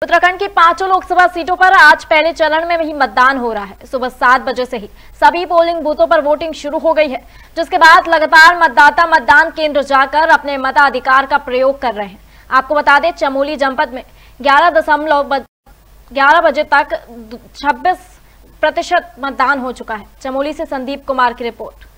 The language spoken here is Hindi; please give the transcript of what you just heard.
उत्तराखंड की 5 लोकसभा सीटों पर आज पहले चरण में ही मतदान हो रहा है। सुबह 7 बजे से ही सभी पोलिंग बूथों पर वोटिंग शुरू हो गई है, जिसके बाद लगातार मतदाता मतदान केंद्र जाकर अपने मताधिकार का प्रयोग कर रहे हैं। आपको बता दें, चमोली जनपद में 11 बजे तक 26% मतदान हो चुका है। चमोली से संदीप कुमार की रिपोर्ट।